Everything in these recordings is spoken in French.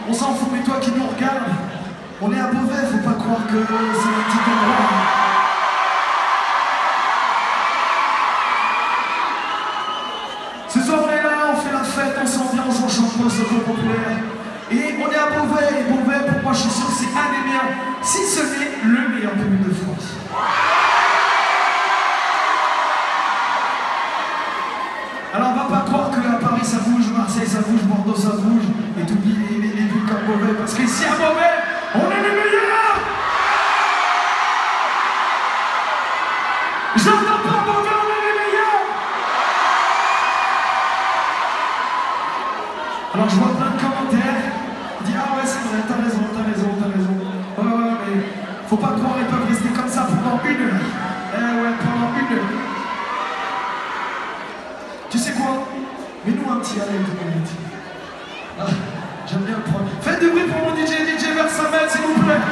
On s'en fout, mais toi qui nous regardes, on est à Beauvais, faut pas croire que c'est un petit endroit. Ce soir on est là, on fait la fête, on s'ambiance, on chante nos socos populaires. Et on est à Beauvais, et Beauvais pour moi je suis sûr que c'est un des meilleurs, si ce n'est le meilleur public de France. Alors on va pas croire qu'à Paris ça bouge, Marseille ça bouge, Bordeaux ça bouge, et t'oublies les villes comme Beauvais, parce qu'ici à Beauvais, on est les meilleurs. J'entends pas Beauvais, on est les meilleurs. Alors je vois plein de commentaires, ils disent ah ouais c'est vrai, t'as raison. Ouais, mais faut pas croire, ils peuvent rester comme ça pendant 1 heure. Eh ouais, pendant 1 heure. Tu sais quoi? Mets-nous un petit allez, ah, j'aime bien le prendre. Faites du bruit pour mon DJ Versamet, s'il vous plaît.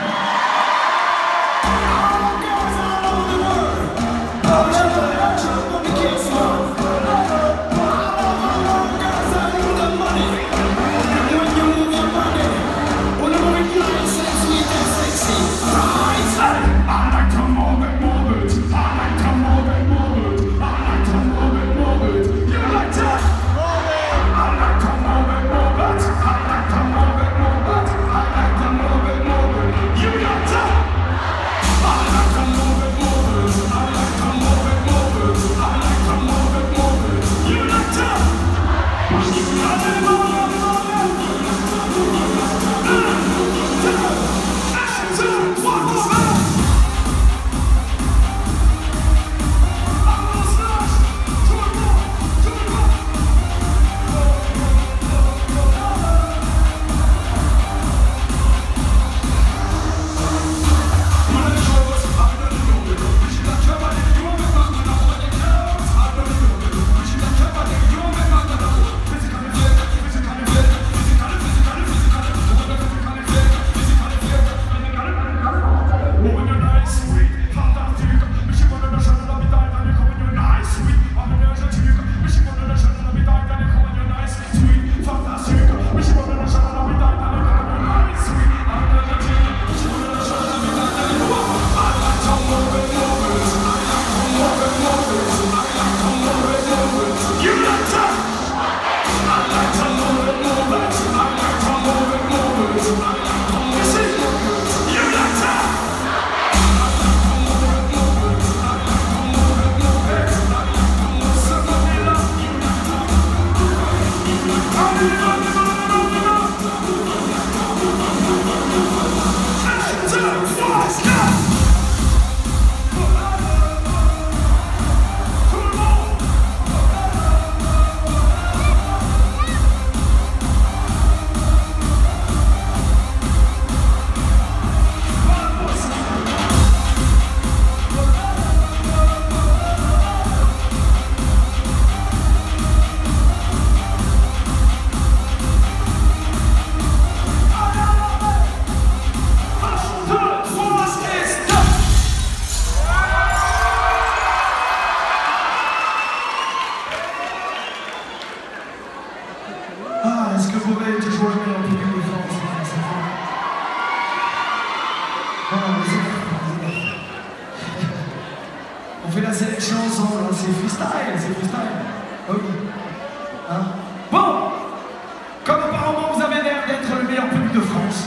On fait la sélection ensemble, c'est freestyle. Ok. Hein? Bon, comme apparemment vous avez l'air d'être le meilleur public de France.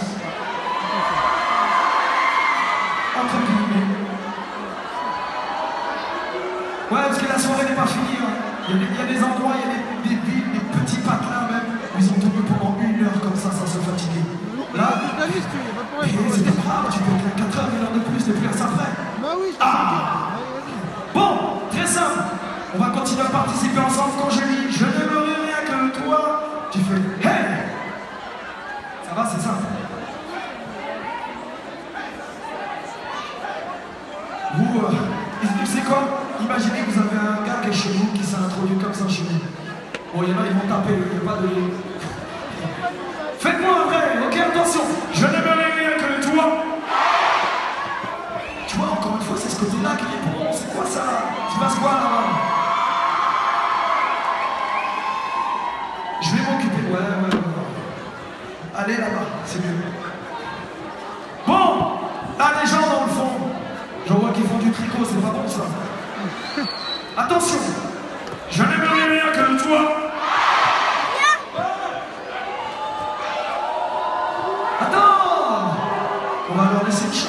Entre guillemets. Ouais, parce que la soirée n'est pas finie. Hein. Il y a des endroits, il y a des petits patelins même, où ils ont tourné pendant 1 heure comme ça sans se fatiguer. Là, c'est pas grave, tu peux faire 4 heures, 1 heure de plus, t'es plus à ça après. Bah oui, Bon, très simple. On va continuer à participer ensemble. Quand je dis je n'aimerais rien que toi, tu fais hey. Ça va, c'est simple. Vous, tu sais quoi? Imaginez que vous avez un gars qui est chez vous, qui s'est introduit comme ça chez vous. Bon, il y en a, ils vont taper, il n'y a pas de... Faites-moi un vrai, ok, attention. Je n'aimerais rien que toi. Tu vois, encore une fois, c'est ce côté-là qui est bon. C'est quoi ça? Tu passes quoi là-bas? Je vais m'occuper. Ouais. Allez là-bas. c'est mieux. Bon, là les gens dans le fond, je vois qu'ils font du tricot, c'est pas bon ça. Attention, je n'aimerais rien que toi. Attends, on va leur laisser